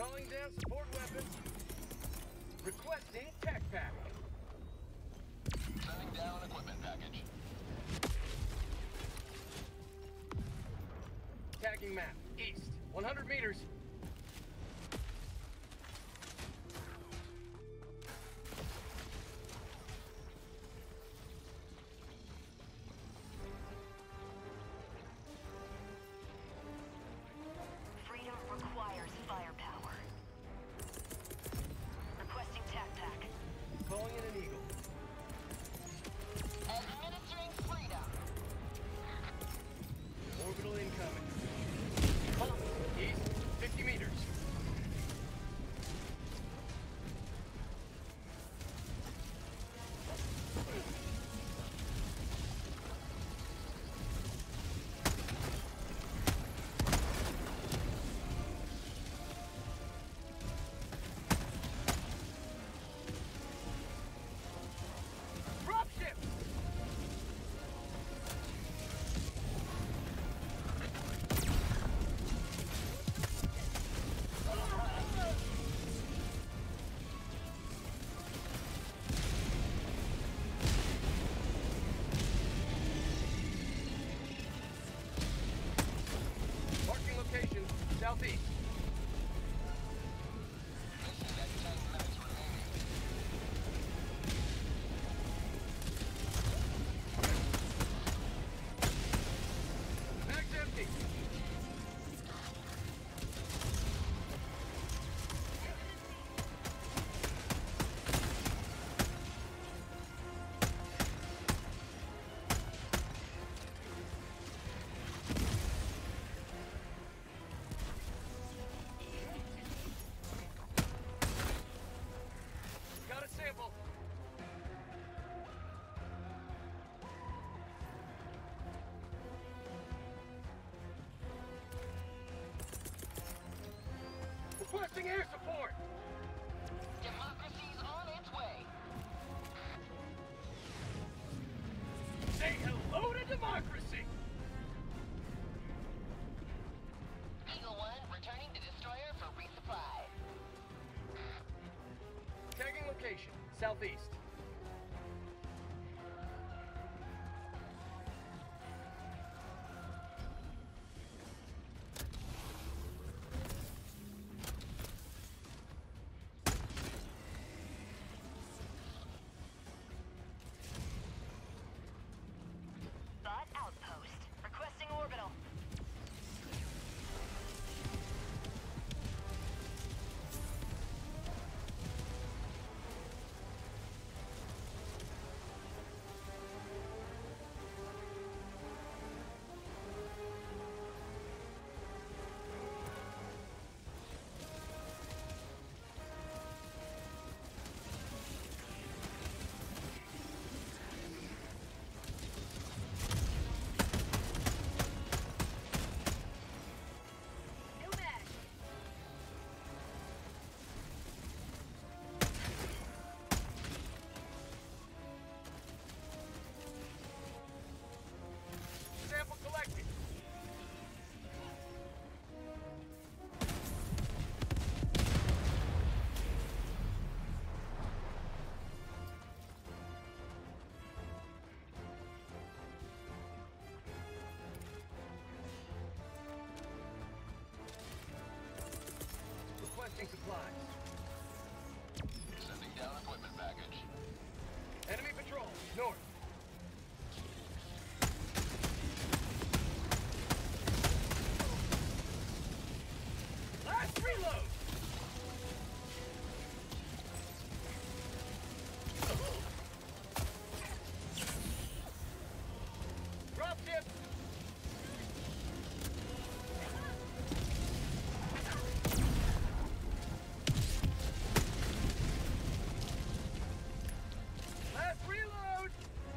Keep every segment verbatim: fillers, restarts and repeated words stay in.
Calling down support weapons. Requesting tech pack. Sending down equipment package. Tagging map. East. one hundred meters. Freedom requires firepower. Requesting tac pack. Calling in an eagle. Administering freedom. Orbital incoming. Pump. East. fifty meters. Dropship! Marking location, southeast. Mission at ten minutes remaining. Mag's empty. Got a sample. Requesting air support. Democracy's on its way. Say hello to democracy. Eagle One returning to destroyer for resupply. Tagging location, southeast. Bot outpost. Requesting orbital. Nomad. Sample collected. Requesting supplies. Sending down equipment package. Enemy patrol, north. Last reload! Drop ship! Last reload!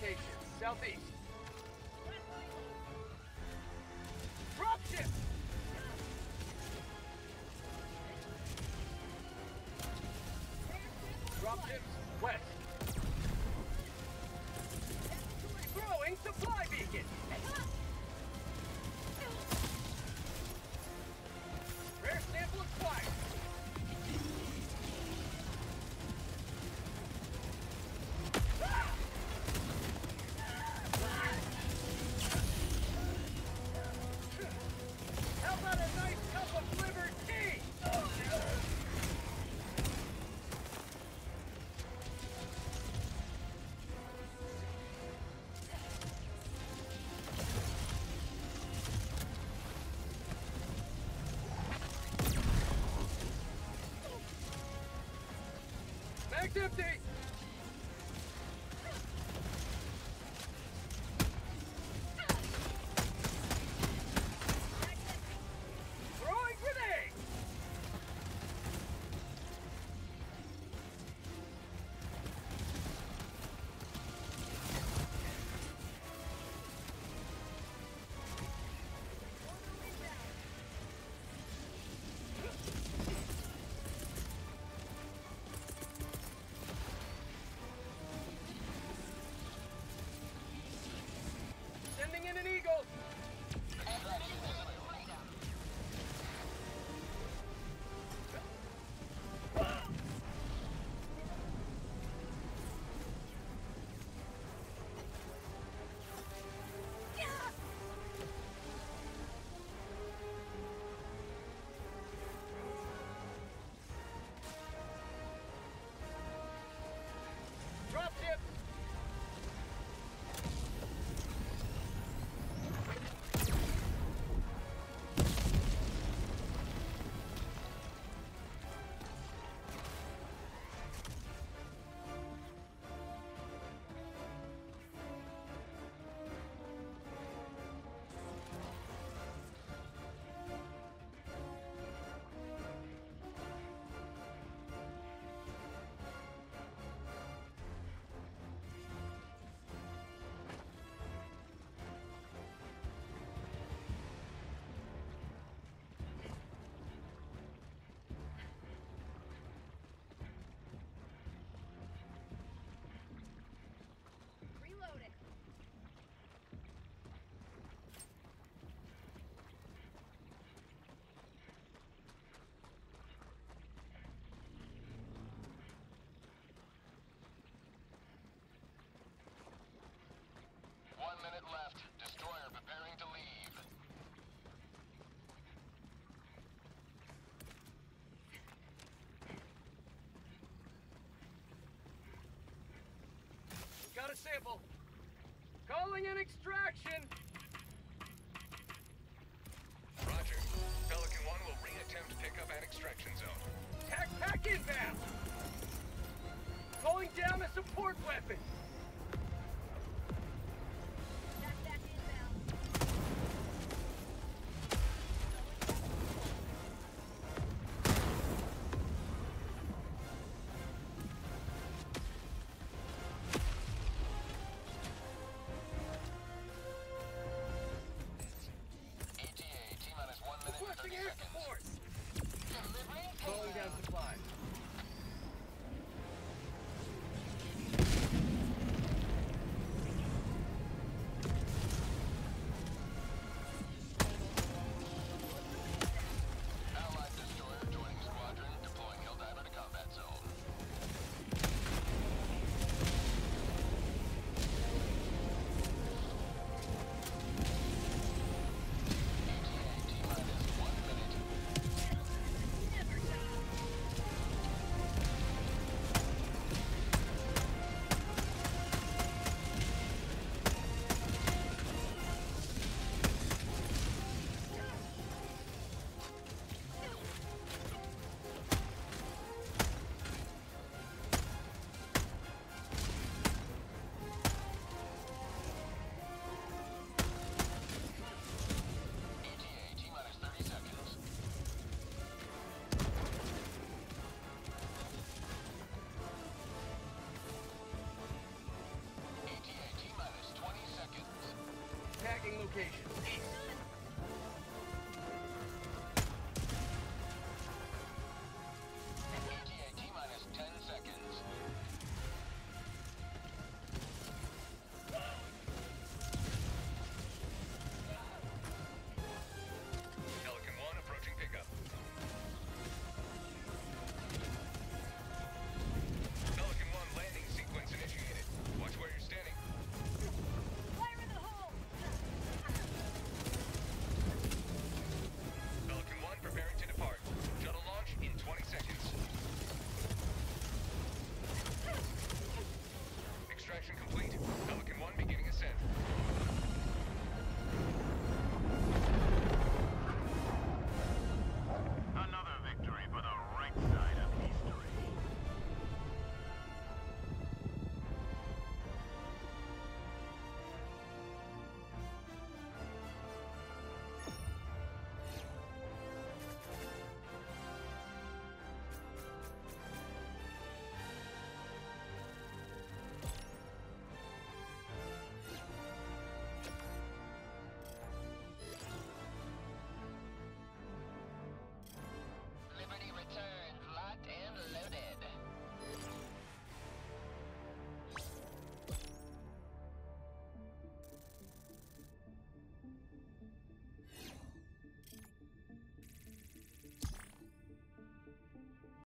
location, southeast. Dropship! Dropships west. Throwing supply beacon. Rare sample acquired. How about a nice cup of liver tea? Mag's empty! Throwing grenade! Sending in an eagle! Dropship! Reloading. One minute left. Destroyer preparing to leave. Got a sample. Calling in extraction. Roger. Pelican one will re-attempt pickup at extraction zone. Tac pack inbound. Calling down a support weapon. Back back inbound. E T A, T-minus one minute and Requesting thirty air seconds. support. Delivering Calling down supplies.